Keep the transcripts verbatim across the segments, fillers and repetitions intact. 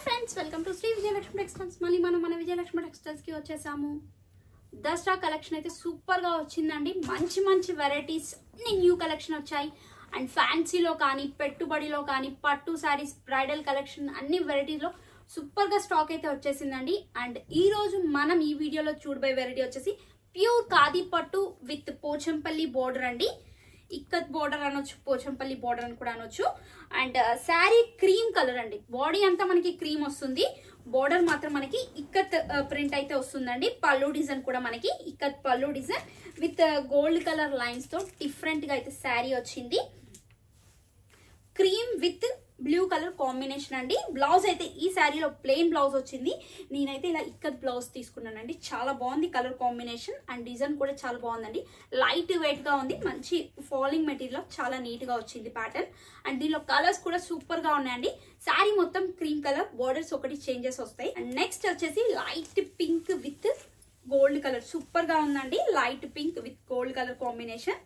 Friends welcome to Sri Vijayalakshmi textiles. మళ్ళీ మనం మన విజయలక్ష్మి టెక్స్టైల్స్ కి వచ్చేసాము. దసరా కలెక్షన్ అయితే సూపర్ గా వచ్చిందండి. మంచి మంచి వెరైటీస్ అన్ని న్యూ కలెక్షన్ వచ్చాయి. అండ్ ఫ్యాన్సీలో కానీ పెట్టుబడిలో కానీ పట్టు శారీస్ బ్రైడల్ కలెక్షన్ అన్ని వెరైటీస్ లో సూపర్ గా స్టాక్ అయితే వచ్చేసిందండి. అండ్ ఈ రోజు మనం ఈ వీడియోలో చూడబోయే వెరైటీ వచ్చేసి ప్యూర్ ఖాదీ పట్టు విత్ పోచంపల్లి బోర్డర్ అండి. ఇక్కత్ బోర్డర్ అనొచ్చు, పోచంపల్లి బోర్డర్ అని కూడా అనొచ్చు. అండ్ శారీ క్రీమ్ కలర్ అండి. బాడీ అంతా మనకి క్రీమ్ వస్తుంది, బోర్డర్ మాత్రం మనకి ఇక్కత్ ప్రింట్ అయితే వస్తుందండి. పళ్ళు డిజైన్ కూడా మనకి ఇక్కత్ పళ్ళు design with gold colour lines తో డిఫరెంట్ గా అయితే శారీ వచ్చింది. Cream with blue colour combination అండి. బ్లౌజ్ అయితే ఈ శారీలో ప్లెయిన్ బ్లౌజ్ వచ్చింది. నేనైతే ఇలా ఇక్కత్ బ్లౌజ్ తీసుకున్నానండి. చాలా బాగుంది కలర్ కాంబినేషన్ అండ్ డిజైన్ కూడా చాలా బాగుందండి. లైట్ వెయిట్ గా ఉంది, మంచి ఫాలింగ్ మెటీరియల్, చాలా నీట్ గా వచ్చింది ప్యాటర్న్. అండ్ దీనిలో కలర్స్ కూడా సూపర్ గా ఉన్నాయండి. శారీ మొత్తం క్రీమ్ కలర్, బోర్డర్స్ ఒకటి చేంజెస్ వస్తాయి. అండ్ నెక్స్ట్ వచ్చేసి light pink with gold colour, super గా ఉందండి. Light pink with gold colour combination.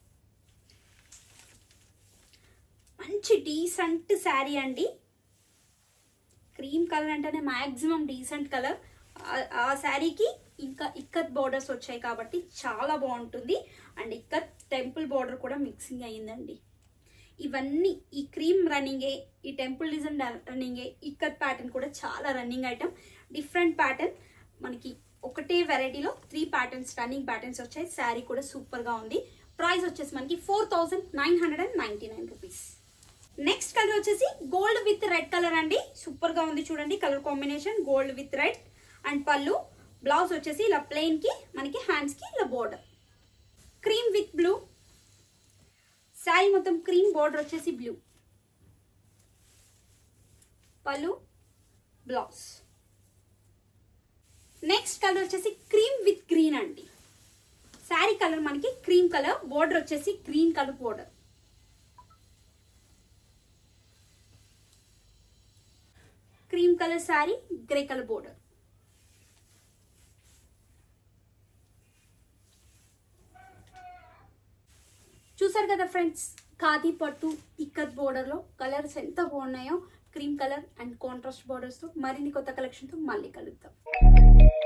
మంచి డీసెంట్ శారీ అండి. క్రీమ్ కలర్ అంటేనే మాక్సిమం డీసెంట్ కలర్. ఆ శారీకి ఇంకా ఇక్కత్ బోర్డర్స్ వచ్చాయి కాబట్టి చాలా బాగుంటుంది. అండ్ ఇక్కత్ టెంపుల్ బోర్డర్ కూడా మిక్సింగ్ అయ్యిందండి. ఇవన్నీ ఈ క్రీమ్ రన్నింగే, ఈ టెంపుల్ డిజైన్ రన్నింగే, ఇక్కత్ ప్యాటర్న్ కూడా చాలా రన్నింగ్ ఐటమ్. డిఫరెంట్ ప్యాటర్న్ మనకి ఒకటే వెరైటీలో త్రీ ప్యాటర్న్స్, రన్నింగ్ ప్యాటర్న్స్ వచ్చాయి. శారీ కూడా సూపర్ గా ఉంది. ప్రైస్ వచ్చేసి మనకి four thousand nine hundred and ninety nine rupees. Next colour వచ్చేసి గోల్డ్ విత్ రెడ్ కలర్ అండి. సూపర్ గా ఉంది చూడండి colour combination, gold with red. And పళ్ళు, బ్లౌజ్ వచ్చేసి ఇలా ప్లెయిన్ కి మనకి హ్యాండ్స్ కి ఇలా border. Cream with blue, sari మొత్తం క్రీమ్, బోర్డర్ వచ్చేసి బ్లూ. పళ్ళు, బ్లౌజ్. నెక్స్ట్ కలర్ వచ్చేసి క్రీమ్ విత్ గ్రీన్ అండి. శారీ కలర్ మనకి క్రీమ్ కలర్, బోర్డర్ వచ్చేసి green colour border. Cream colour sari, grey colour border. చూసారు కదా ఫ్రెండ్స్, ఖాదీ పట్టు ఇక్కత్ బోర్డర్ లో కలర్స్ ఎంత బాగున్నాయో. Cream colour and contrast borders తో మరిన్ని కొత్త కలెక్షన్ తో మళ్ళీ కలుద్దాం.